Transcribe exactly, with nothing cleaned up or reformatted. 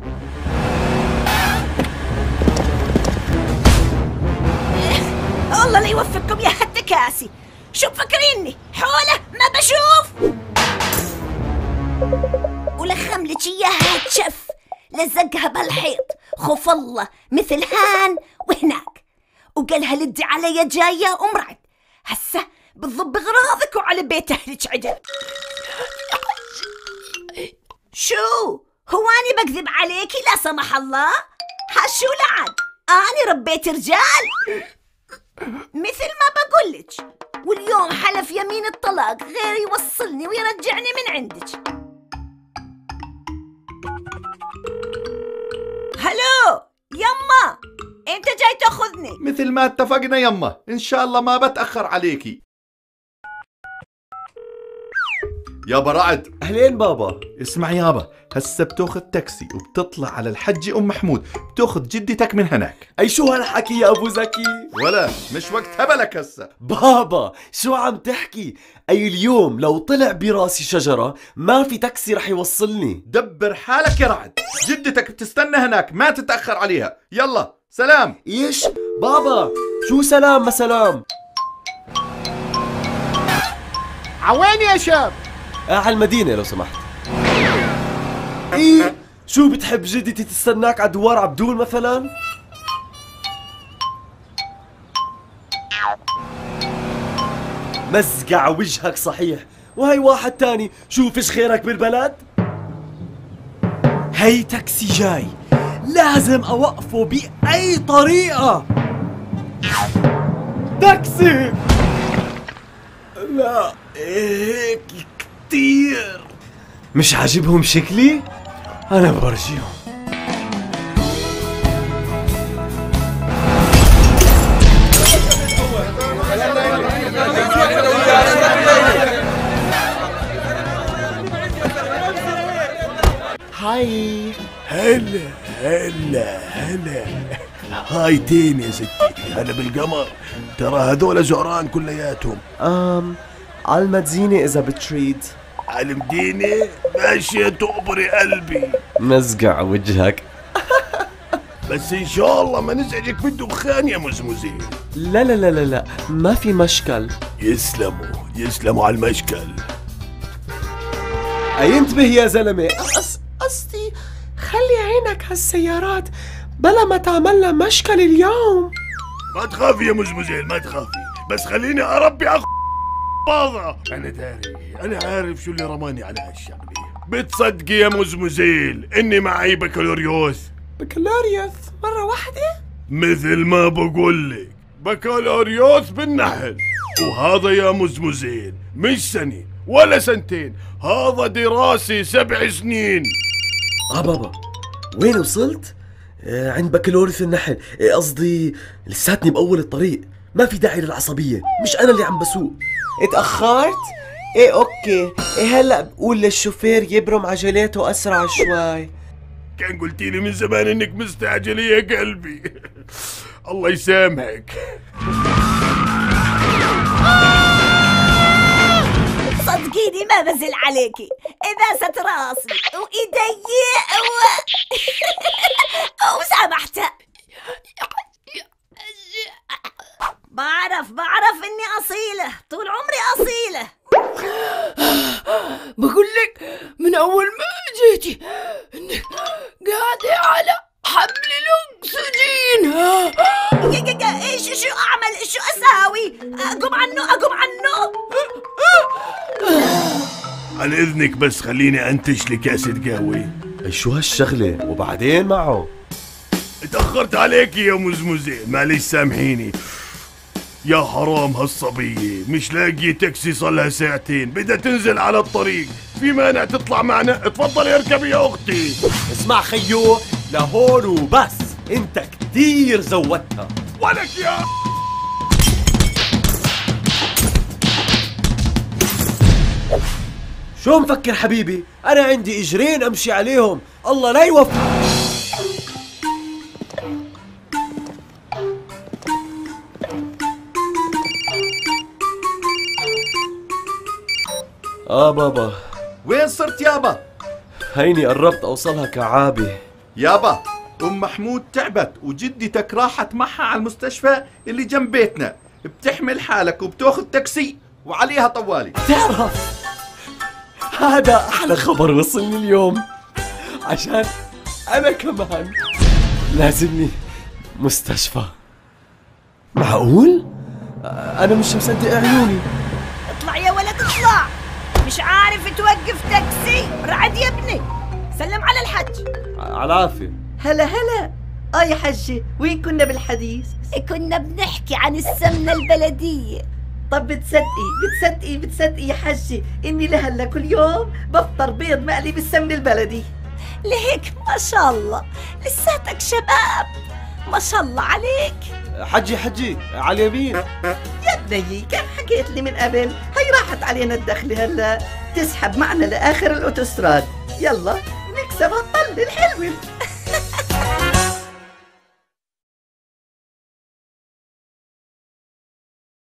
الله لا يوفقكم يا هالتكاسي. شو مفكريني حوله ما بشوف؟ ولخملك اياها تشف لزقها بالحيط خوف الله مثل هان وهناك، وقالها لدي علي جايه ومرعد هسه بتضب اغراضك وعلى بيت اهلك عدل. شو هو اني بكذب عليكي لا سمح الله؟ هالشو لعن اني ربيت رجال مثل ما بقولك، واليوم حلف يمين الطلاق غير يوصلني ويرجعني من عندك. هلو يما، انت جاي تاخذني؟ مثل ما اتفقنا يما، ان شاء الله ما بتأخر عليكي. يابا رعد. اهلين بابا. اسمع يابا، هسه بتاخذ تاكسي وبتطلع على الحجة ام محمود، بتاخذ جدتك من هناك. اي شو هالحكي يا ابو زكي؟ ولا مش وقت هبلك هسه. بابا شو عم تحكي؟ اي اليوم لو طلع براسي شجرة ما في تاكسي رح يوصلني. دبر حالك يا رعد، جدتك بتستنى هناك ما تتأخر عليها. يلا سلام. ايش بابا؟ شو سلام ما سلام؟ عوين يا شاب؟ آه على المدينة لو سمحت. ايه شو بتحب جدتي تستناك على دوار عبدول مثلا؟ مزقع وجهك صحيح، وهي واحد تاني شو فيش خيرك بالبلد؟ هي تاكسي جاي لازم اوقفه بأي طريقة. تاكسي لا هيك كتير مش عاجبهم شكلي؟ أنا برجيهم. هاي هلا هلا هلا هاي تين يا ستي، هلا بالقمر. ترى هذول زعران كلياتهم. أم على المدينة إذا بتريد. على المدينة ماشية تقبري قلبي. مزقع وجهك. بس إن شاء الله ما نزعجك بالدخان يا مزمزين. لا لا لا لا لا ما في مشكل. يسلموا يسلموا على المشكل. أي انتبه يا زلمة. قصدي خلي عينك هالسيارات بلا ما تعملنا مشكل اليوم. ما تخافي يا مزمزين ما تخافي، بس خليني أربي أخ باضة. أنا داري أنا عارف شو اللي رماني على هالشغلة. بتصدقي يا مزمزيل إني معي بكالوريوس؟ بكالوريوس مرة واحدة؟ مثل ما بقولك بكالوريوس بالنحل. وهذا يا مزمزين مش سنة ولا سنتين، هذا دراسي سبع سنين. آه بابا وين وصلت؟ آه عند بكالوريوس النحل. آه قصدي لساتني بأول الطريق، ما في داعي للعصبية، مش أنا اللي عم بسوق. اتأخرت؟ ايه اوكي، ايه هلأ بقول للشوفير يبرم عجلاته أسرع شوي. كان قلتيلي من زمان انك مستعجلة يا قلبي. الله يسامحك. صدقيني ما بزل عليكي، إذا ست راسي وإيدي و... وسامحتها. بعرف بعرف إني أصيلة، طول عمري أصيلة. بقول لك من أول ما جيتي إنك قاعدة على حبل الأكسجين. ايش شو أعمل؟ شو أساوي؟ أقوم عنه أقوم عنه. عن إذنك بس خليني أنتج لي كاسة قهوة. أي شو هالشغلة وبعدين معه؟ اتأخرت عليك يا مزمزة، معلش سامحيني. يا حرام هالصبية مش لاقي تاكسي صلها ساعتين، بدها تنزل على الطريق. في مانع تطلع معنا؟ تفضلي اركبي يا اختي. اسمع خيو لهون وبس، انت كتير زودتها. ولك يا شو مفكر حبيبي؟ انا عندي اجرين امشي عليهم، الله لا يوفق. اه بابا. وين صرت يابا؟ هيني قربت اوصلها كعابة. يابا أم محمود تعبت وجدتك راحت معها على المستشفى اللي جنب بيتنا، بتحمل حالك وبتاخذ تاكسي وعليها طوالي. تعرف هذا أحلى خبر وصلني اليوم، عشان أنا كمان لازمني مستشفى. معقول؟ أنا مش مصدق عيوني. اطلع يا ولد اطلع، مش عارف توقف تاكسي؟ رعد يا ابني، سلم على الحج. على العافية. هلا هلا. اه يا حجة، وين كنا بالحديث؟ كنا بنحكي عن السمنة البلدية. طب بتصدقي بتصدقي بتصدقي يا حجة إني لهلا كل يوم بفطر بيض مقلي بالسمن البلدي. ليك ما شاء الله لساتك شباب، ما شاء الله عليك. حجي حجي على اليمين. يا بنيي كم حكيت لي من قبل، هي راحت علينا الدخلة هلا، تسحب معنا لآخر الأوتوستراد. يلا نكسب هالطلة الحلوة.